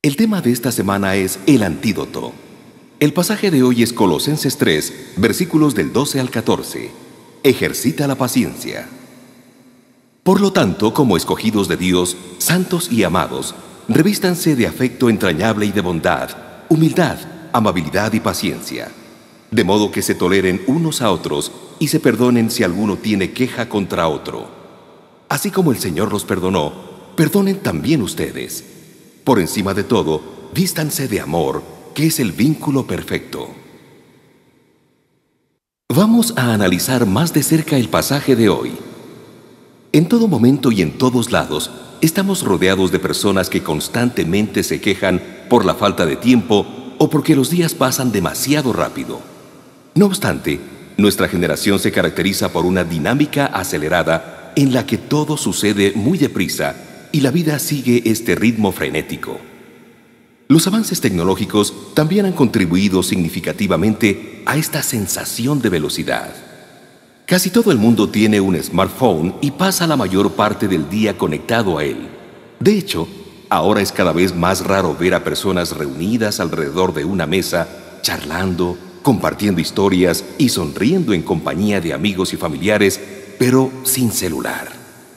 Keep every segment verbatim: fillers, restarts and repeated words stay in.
El tema de esta semana es el antídoto. El pasaje de hoy es Colosenses tres, versículos del doce al catorce. Ejercita la paciencia. Por lo tanto, como escogidos de Dios, santos y amados, revístanse de afecto entrañable y de bondad, humildad, amabilidad y paciencia, de modo que se toleren unos a otros y se perdonen si alguno tiene queja contra otro. Así como el Señor los perdonó, perdonen también ustedes. Por encima de todo, vístanse de amor, que es el vínculo perfecto. Vamos a analizar más de cerca el pasaje de hoy. En todo momento y en todos lados, estamos rodeados de personas que constantemente se quejan por la falta de tiempo o porque los días pasan demasiado rápido. No obstante, nuestra generación se caracteriza por una dinámica acelerada en la que todo sucede muy deprisa y la vida sigue este ritmo frenético. Los avances tecnológicos también han contribuido significativamente a esta sensación de velocidad. Casi todo el mundo tiene un smartphone y pasa la mayor parte del día conectado a él. De hecho, ahora es cada vez más raro ver a personas reunidas alrededor de una mesa, charlando, compartiendo historias y sonriendo en compañía de amigos y familiares, pero sin celular.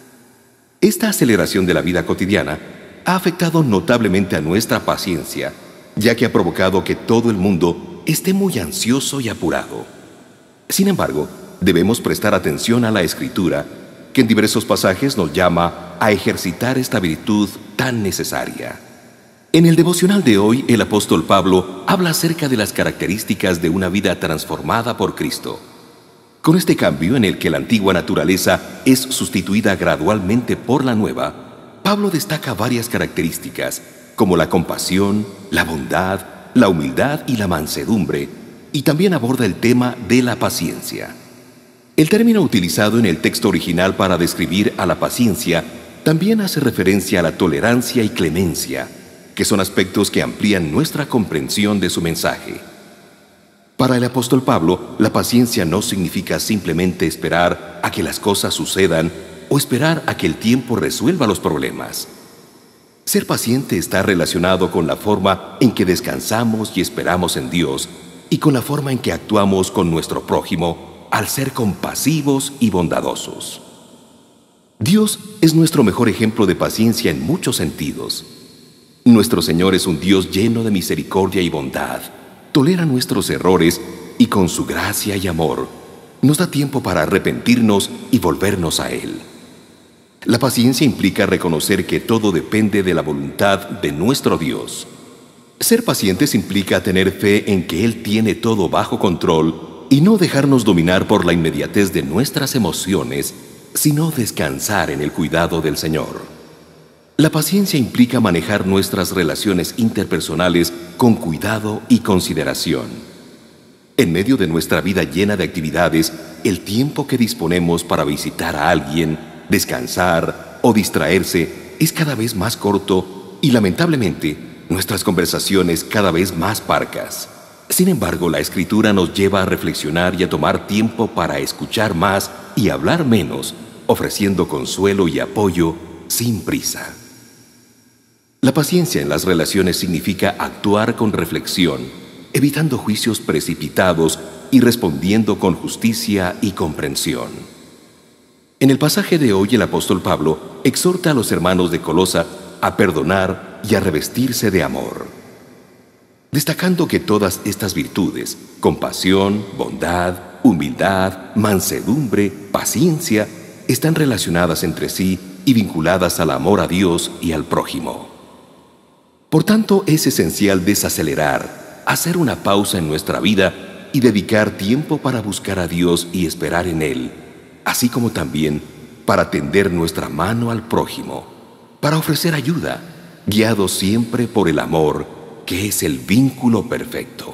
Esta aceleración de la vida cotidiana ha afectado notablemente a nuestra paciencia, ya que ha provocado que todo el mundo esté muy ansioso y apurado. Sin embargo, debemos prestar atención a la Escritura, que en diversos pasajes nos llama a ejercitar esta virtud tan necesaria. En el devocional de hoy, el apóstol Pablo habla acerca de las características de una vida transformada por Cristo. Con este cambio en el que la antigua naturaleza es sustituida gradualmente por la nueva, Pablo destaca varias características, como la compasión, la bondad, la humildad y la mansedumbre, y también aborda el tema de la paciencia. El término utilizado en el texto original para describir a la paciencia también hace referencia a la tolerancia y clemencia, que son aspectos que amplían nuestra comprensión de su mensaje. Para el apóstol Pablo, la paciencia no significa simplemente esperar a que las cosas sucedan o esperar a que el tiempo resuelva los problemas. Ser paciente está relacionado con la forma en que descansamos y esperamos en Dios y con la forma en que actuamos con nuestro prójimo al ser compasivos y bondadosos. Dios es nuestro mejor ejemplo de paciencia en muchos sentidos. Nuestro Señor es un Dios lleno de misericordia y bondad. Tolera nuestros errores y con su gracia y amor nos da tiempo para arrepentirnos y volvernos a Él. La paciencia implica reconocer que todo depende de la voluntad de nuestro Dios. Ser pacientes implica tener fe en que Él tiene todo bajo control y no dejarnos dominar por la inmediatez de nuestras emociones, sino descansar en el cuidado del Señor. La paciencia implica manejar nuestras relaciones interpersonales con cuidado y consideración. En medio de nuestra vida llena de actividades, el tiempo que disponemos para visitar a alguien, descansar o distraerse es cada vez más corto y, lamentablemente, nuestras conversaciones cada vez más parcas. Sin embargo, la Escritura nos lleva a reflexionar y a tomar tiempo para escuchar más y hablar menos, ofreciendo consuelo y apoyo sin prisa. La paciencia en las relaciones significa actuar con reflexión, evitando juicios precipitados y respondiendo con justicia y comprensión. En el pasaje de hoy, el apóstol Pablo exhorta a los hermanos de Colosa a perdonar y a revestirse de amor, destacando que todas estas virtudes, compasión, bondad, humildad, mansedumbre, paciencia, están relacionadas entre sí y vinculadas al amor a Dios y al prójimo. Por tanto, es esencial desacelerar, hacer una pausa en nuestra vida y dedicar tiempo para buscar a Dios y esperar en Él, así como también para tender nuestra mano al prójimo, para ofrecer ayuda, guiados siempre por el amor, que es el vínculo perfecto.